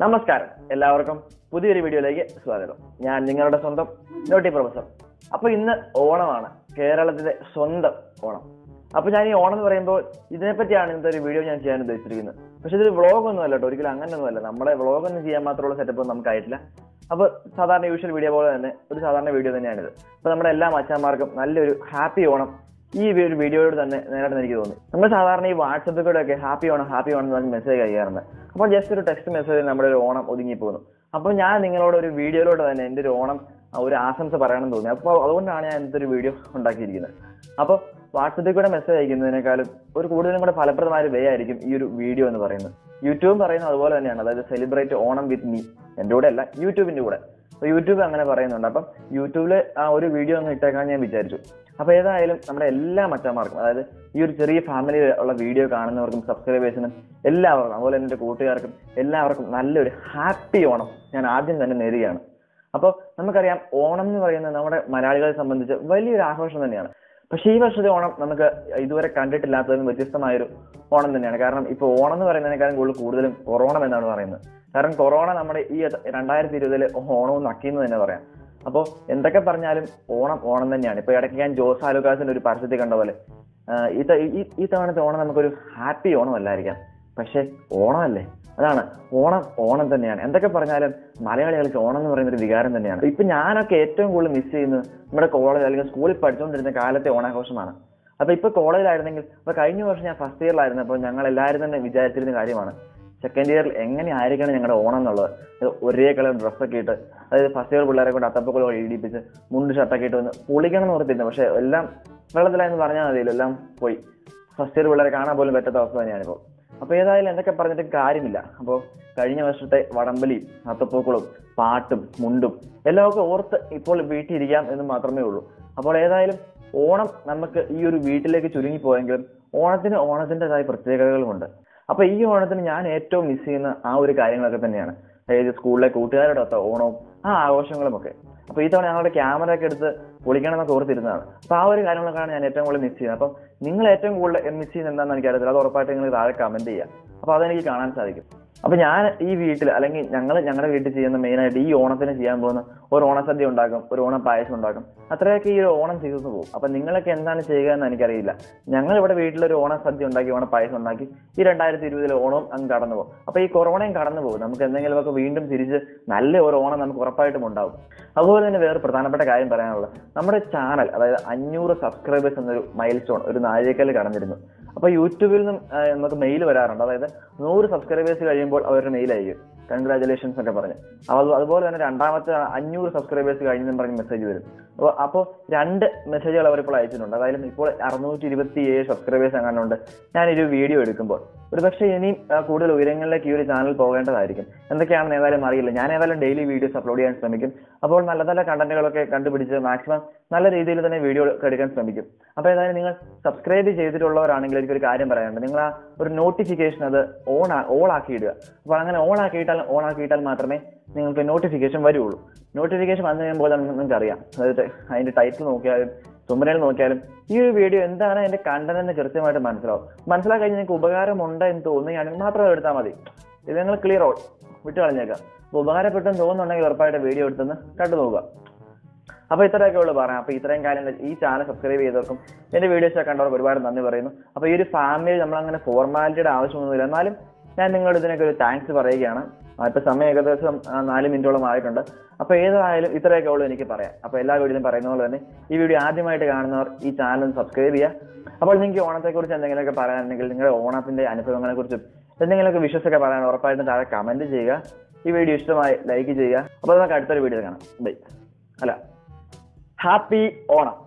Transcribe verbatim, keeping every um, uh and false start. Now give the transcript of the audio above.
നമസ്കാരം, എല്ലാവർക്കും പുതിയൊരു വീഡിയോയിലേക്ക് സ്വാഗതം. ഞാൻ നിങ്ങളുടെ സ്വന്തം നോട്ടി പ്രൊഫസർ. അപ്പൊ ഇന്ന് ഓണമാണ്, കേരളത്തിലെ സ്വന്തം ഓണം. അപ്പൊ ഞാൻ ഈ ഓണം എന്ന് പറയുമ്പോൾ ഇതിനെപ്പറ്റിയാണ് ഇന്നത്തെ ഒരു വീഡിയോ ഞാൻ ചെയ്യാൻ ഉദ്ദേശിച്ചിരിക്കുന്നത്. പക്ഷെ ഇതൊരു വ്ളോഗ് ഒന്നും അല്ല കേട്ടോ, ഒരിക്കലും അങ്ങനെയൊന്നും അല്ല. നമ്മുടെ വ്ളോഗ് ഒന്നും ചെയ്യാൻ മാത്രമുള്ള സെറ്റപ്പ് ഒന്നും നമുക്കായിട്ടില്ല. അപ്പൊ സാധാരണ യൂഷ്വൽ വീഡിയോ പോലെ തന്നെ ഒരു സാധാരണ വീഡിയോ തന്നെയാണിത്. അപ്പൊ നമ്മുടെ എല്ലാ മച്ചാന്മാർക്കും നല്ലൊരു ഹാപ്പി ഓണം ഈ ഒരു വീഡിയോയോട് തന്നെ നേരിട്ട് എനിക്ക് തോന്നി. നമ്മൾ സാധാരണ ഈ വാട്സപ്പിൽ കൂടെ ഒക്കെ ഹാപ്പി ഓണം ഹാപ്പി ഓണം എന്ന് പറഞ്ഞ് മെസ്സേജ് കഴിയാറുണ്ട്. അപ്പോൾ ജസ്റ്റ് ഒരു ടെക്സ്റ്റ് മെസ്സേജ് നമ്മുടെ ഒരു ഓണം ഒതുങ്ങി പോകുന്നു. അപ്പോൾ ഞാൻ നിങ്ങളോട് ഒരു വീഡിയോയിലൂടെ തന്നെ എൻ്റെ ഒരു ഓണം ഒരു ആശംസ പറയണമെന്ന് തോന്നി. അപ്പോൾ അതുകൊണ്ടാണ് ഞാൻ ഇന്നത്തെ ഒരു വീഡിയോ ഉണ്ടാക്കിയിരിക്കുന്നത്. അപ്പോൾ വാട്സപ്പിൽ കൂടെ മെസ്സേജ് അയക്കുന്നതിനേക്കാളും ഒരു കൂടുതലും കൂടെ ഫലപ്രദമായ ഒരു വേ ആയിരിക്കും ഈ ഒരു വീഡിയോ എന്ന് പറയുന്നത്. യൂട്യൂബും പറയുന്നത് അതുപോലെ തന്നെയാണ്, അതായത് സെലിബ്രേറ്റ് ഓണം വിത്ത് മീ. എൻ്റെ കൂടെ അല്ല, യൂട്യൂബിൻ്റെ കൂടെ. അപ്പോൾ യൂട്യൂബ് അങ്ങനെ പറയുന്നുണ്ട്. അപ്പം യൂട്യൂബിൽ ആ ഒരു വീഡിയോ ഒന്ന് ഇട്ടേക്കാൻ ഞാൻ വിചാരിച്ചു. അപ്പോൾ ഏതായാലും നമ്മുടെ എല്ലാ മച്ചന്മാർക്കും, അതായത് ഈ ഒരു ചെറിയ ഫാമിലി ഉള്ള വീഡിയോ കാണുന്നവർക്കും സബ്സ്ക്രൈബേഴ്സിനും എല്ലാവർക്കും, അതുപോലെ എൻ്റെ കൂട്ടുകാർക്കും എല്ലാവർക്കും നല്ലൊരു ഹാപ്പി ഓണം ഞാൻ ആദ്യം തന്നെ നേരുകയാണ്. അപ്പോൾ നമുക്കറിയാം, ഓണം എന്ന് പറയുന്നത് നമ്മുടെ മലയാളികളെ സംബന്ധിച്ച് വലിയൊരു ആഘോഷം തന്നെയാണ്. പക്ഷേ ഈ വർഷത്തെ ഓണം നമുക്ക് ഇതുവരെ കണ്ടിട്ടില്ലാത്തതും വ്യത്യസ്തമായൊരു ഓണം തന്നെയാണ്. കാരണം ഇപ്പോൾ ഓണം എന്ന് പറയുന്നതിനേക്കാളും കൂടുതൽ കൂടുതലും കൊറോണ എന്നാണ് പറയുന്നത്. കാരണം കൊറോണ നമ്മുടെ ഈ രണ്ടായിരത്തി ഇരുപതിലെ ഓണവും നക്കിയെന്ന് തന്നെ പറയാം. അപ്പോൾ എന്തൊക്കെ പറഞ്ഞാലും ഓണം ഓണം തന്നെയാണ്. ഇപ്പോൾ ഇടയ്ക്ക് ഞാൻ ജോസ് ആലുക്കാസിന്റെ ഒരു പരസ്യത്തിൽ കണ്ട പോലെ ഈ ഈ തവണത്തെ ഓണം നമുക്കൊരു ഹാപ്പി ഓണം അല്ലായിരിക്കാം, പക്ഷെ ഓണമല്ലേ. അതാണ്, ഓണം ഓണം തന്നെയാണ്. എന്തൊക്കെ പറഞ്ഞാലും മലയാളികൾക്ക് ഓണം എന്ന് പറയുന്ന ഒരു വികാരം തന്നെയാണ്. ഇപ്പൊ ഞാനൊക്കെ ഏറ്റവും കൂടുതൽ മിസ് ചെയ്യുന്നത് നമ്മുടെ കോളേജ് അല്ലെങ്കിൽ സ്കൂളിൽ പഠിച്ചുകൊണ്ടിരുന്ന കാലത്തെ ഓണാഘോഷമാണ്. അപ്പൊ ഇപ്പൊ കോളേജിലായിരുന്നെങ്കിൽ, അപ്പൊ കഴിഞ്ഞ വർഷം ഞാൻ ഫസ്റ്റ് ഇയറിലായിരുന്നു. അപ്പോൾ ഞങ്ങൾ എല്ലാവരും തന്നെ വിചാരിച്ചിരുന്ന കാര്യമാണ് സെക്കൻഡ് ഇയറിൽ എങ്ങനെ ആയിരിക്കണം ഞങ്ങളുടെ ഓണം എന്നുള്ളത്. ഒരേ കളർ ഡ്രസ്സൊക്കെ ഇട്ട്, അതായത് ഫസ്റ്റ് ഇയർ പിള്ളേരെ കൊണ്ട് അത്തപ്പൂക്കൾ ഇടിപ്പിച്ച് മുണ്ട് ഷർട്ടൊക്കെ ഇട്ട് വന്ന് പൊളിക്കണം എന്ന് ഓർത്തിരുന്നു. പക്ഷെ എല്ലാം വെള്ളത്തിലായെന്ന് പറഞ്ഞാൽ മതിയല്ലോ, എല്ലാം പോയി. ഫസ്റ്റ് ഇയർ പിള്ളേരെ കാണാൻ പോലും പറ്റാത്ത അവസ്ഥ തന്നെയാണിപ്പോൾ. അപ്പോൾ ഏതായാലും എന്തൊക്കെ പറഞ്ഞിട്ട് കാര്യമില്ല. അപ്പോൾ കഴിഞ്ഞ വർഷത്തെ വടംവലിയും അത്തപ്പൂക്കളും പാട്ടും മുണ്ടും എല്ലാം ഒക്കെ ഓർത്ത് ഇപ്പോൾ വീട്ടിലിരിക്കാം എന്ന് മാത്രമേ ഉള്ളൂ. അപ്പോൾ ഏതായാലും ഓണം നമുക്ക് ഈ ഒരു വീട്ടിലേക്ക് ചുരുങ്ങിപ്പോയെങ്കിലും ഓണത്തിന് ഓണത്തിൻ്റെതായ പ്രത്യേകതകളുമുണ്ട്. അപ്പൊ ഈ ഓണത്തിന് ഞാൻ ഏറ്റവും മിസ് ചെയ്യുന്ന ആ ഒരു കാര്യങ്ങളൊക്കെ തന്നെയാണ്, അതായത് സ്കൂളിലെ കൂട്ടുകാരോടൊത്ത ഓണവും ആ ആഘോഷങ്ങളും ഒക്കെ. അപ്പൊ ഈ തവണ ഞങ്ങളുടെ ക്യാമറ ഒക്കെ എടുത്ത് പൊളിക്കണം എന്നൊക്കെ ഓർത്തിരുന്നതാണ്. അപ്പൊ ആ ഒരു കാര്യങ്ങളൊക്കെയാണ് ഞാൻ ഏറ്റവും കൂടുതൽ മിസ് ചെയ്യുന്നത്. അപ്പം നിങ്ങൾ ഏറ്റവും കൂടുതൽ മിസ് ചെയ്യുന്നത് എന്താണെന്ന് എനിക്കറിയത്തില്ല. അത് ഉറപ്പായിട്ട് നിങ്ങൾ താഴെ കമന്റ് ചെയ്യുക, അപ്പൊ അതെനിക്ക് കാണാൻ സാധിക്കും. അപ്പൊ ഞാൻ ഈ വീട്ടിൽ അല്ലെങ്കിൽ ഞങ്ങൾ ഞങ്ങളുടെ വീട്ടിൽ ചെയ്യുന്ന മെയിനായിട്ട് ഈ ഓണത്തിന് ചെയ്യാൻ പോകുന്ന ഒരു ഓണസദ്യ ഉണ്ടാക്കും, ഒരു ഓണം പായസം ഉണ്ടാക്കും. അത്രയൊക്കെ ഈ ഒരു ഓണം തീർന്നു പോകും. അപ്പൊ നിങ്ങളൊക്കെ എന്താണ് ചെയ്യുക എന്ന് എനിക്കറിയില്ല. ഞങ്ങൾ ഇവിടെ വീട്ടിലൊരു ഓണസദ്യ ഉണ്ടാക്കി, ഓണ പായസം ഉണ്ടാക്കി ഈ രണ്ടായിരത്തി ഇരുപതിലെ ഓണവും അങ്ങ് കടന്നു പോകും. അപ്പൊ ഈ കൊറോണയും കടന്നു പോകും. നമുക്ക് എന്തെങ്കിലുമൊക്കെ വീണ്ടും തിരിച്ച് നല്ല ഒരു ഓണം നമുക്ക് ഉറപ്പായിട്ടും ഉണ്ടാവും. അതുപോലെ തന്നെ വേറെ പ്രധാനപ്പെട്ട കാര്യം പറയാനുള്ളത്, നമ്മുടെ ചാനൽ അതായത് അഞ്ഞൂറ് സബ്സ്ക്രൈബേഴ്സ് എന്നൊരു മൈൽ സ്റ്റോൺ, ഒരു നാഴികക്കല്ല് കടന്നിരുന്നു. അപ്പൊ യൂട്യൂബിൽ നിന്നും നമുക്ക് മെയിൽ വരാറുണ്ട്. അതായത് നൂറ് സബ്സ്ക്രൈബേഴ്സ് കഴിയുമ്പോൾ അവരുടെ മെയിൽ അയക്കും, കൺഗ്രാജുലേഷൻസ് ഒക്കെ പറഞ്ഞ്. അപ്പോൾ അതുപോലെ തന്നെ രണ്ടാമത്തെ അഞ്ഞൂറ് സബ്സ്ക്രൈബേഴ്സ് കഴിഞ്ഞെന്ന് പറഞ്ഞ് മെസ്സേജ് വരും. അപ്പോൾ അപ്പോൾ രണ്ട് മെസ്സേജുകൾ അവരിപ്പോൾ അയച്ചിട്ടുണ്ട്. അതായത് ഇപ്പോൾ അറുന്നൂറ്റി ഇരുപത്തി ഏഴ് സബ്സ്ക്രൈബേഴ്സ് എങ്ങാനുണ്ട് ഞാനൊരു വീഡിയോ എടുക്കുമ്പോൾ. ഒരു പക്ഷേ ഇനിയും കൂടുതൽ ഉയരങ്ങളിലേക്ക് ഈ ഒരു ചാനൽ പോകേണ്ടതായിരിക്കും. എന്തൊക്കെയാണെന്ന് ഏതായാലും അറിയില്ല. ഞാൻ ഏതായാലും ഡെയിലി വീഡിയോസ് അപ്ലോഡ് ചെയ്യാൻ ശ്രമിക്കും. അപ്പോൾ നല്ല നല്ല കണ്ടന്റുകളൊക്കെ കണ്ടുപിടിച്ച് മാക്സിമം നല്ല രീതിയിൽ തന്നെ വീഡിയോ എടുക്കാൻ ശ്രമിക്കും. അപ്പോൾ ഏതായാലും നിങ്ങൾ സബ്സ്ക്രൈബ് ചെയ്തിട്ടുള്ളവരാണെങ്കിൽ എനിക്കൊരു കാര്യം പറയാനുണ്ട്. നിങ്ങൾ ആ ഒരു നോട്ടിഫിക്കേഷൻ അത് ഓൺ ഓൾ ആക്കിയിടുക. അപ്പോൾ അങ്ങനെ ഓൺ ആക്കിയിട്ടാൽ ഓൺ ആക്കിയിട്ടാൽ മാത്രമേ നിങ്ങൾക്ക് നോട്ടിഫിക്കേഷൻ വരുള്ളൂ. നോട്ടിഫിക്കേഷൻ വന്നു കഴിയുമ്പോൾ നിങ്ങൾക്ക് അറിയാം, അതായത് അതിന്റെ ടൈറ്റിൽ നോക്കിയാലും തുമ്പനയിൽ നോക്കിയാലും ഈ ഒരു വീഡിയോ എന്താണ് അതിന്റെ കണ്ടന്റ് എന്ന് കൃത്യമായിട്ട് മനസ്സിലാവും. മനസ്സിലാക്കി കഴിഞ്ഞാൽ നിങ്ങൾക്ക് ഉപകാരമുണ്ട് എന്ന് തോന്നുകയാണെങ്കിൽ മാത്രം എടുത്താൽ മതി. ഇത് നിങ്ങൾ ക്ലിയർ ഔട്ട് വിട്ടു കളഞ്ഞേക്കാം. അപ്പോൾ ഉപകാരപ്പെട്ടെന്ന് തോന്നുന്നുണ്ടെങ്കിൽ ഉറപ്പായിട്ട് വീഡിയോ എടുത്തെന്ന് കണ്ടു നോക്കുക. അപ്പോൾ ഇത്രയൊക്കെ ഉള്ളൂ പറയാം. അപ്പോൾ ഇത്രയും കാര്യങ്ങൾ ഈ ചാനൽ സബ്സ്ക്രൈബ് ചെയ്തവർക്കും എൻ്റെ വീഡിയോസ് കണ്ടവർക്ക് ഒരുപാട് നന്ദി പറയുന്നു. അപ്പോൾ ഈ ഒരു ഫാമിലി നമ്മളങ്ങനെ ഫോർമാലിറ്റിയുടെ ആവശ്യമൊന്നുമില്ല, എന്നാലും ഞാൻ നിങ്ങളുടെ ഇതിനൊക്കെ ഒരു താങ്ക്സ് പറയുകയാണ്. ഇപ്പോൾ സമയം ഏകദേശം നാല് മിനിറ്റോളം ആയിട്ടുണ്ട്. അപ്പോൾ ഏതായാലും ഇത്രയൊക്കെ ഉള്ളൂ എനിക്ക് പറയാം. അപ്പോൾ എല്ലാ വീഡിയോയിലും പറയുന്ന പോലെ തന്നെ ഈ വീഡിയോ ആദ്യമായിട്ട് കാണുന്നവർ ഈ ചാനൽ സബ്സ്ക്രൈബ് ചെയ്യുക. അപ്പോൾ നിങ്ങൾക്ക് ഓണത്തെക്കുറിച്ച് എന്തെങ്കിലുമൊക്കെ പറയാനുണ്ടെങ്കിൽ, നിങ്ങളുടെ ഓണത്തിന്റെ അനുഭവങ്ങളെക്കുറിച്ചും എന്തെങ്കിലുമൊക്കെ വിഷസൊക്കെ പറയാൻ ഉറപ്പായിട്ടും താഴെ കമന്റ് ചെയ്യുക. ഈ വീഡിയോ ഇഷ്ടമായി ലൈക്ക് ചെയ്യുക. അപ്പോൾ നമുക്ക് അടുത്തൊരു വീഡിയോ കാണാം. ബൈ. അല്ല, ഹാപ്പി ഓണം.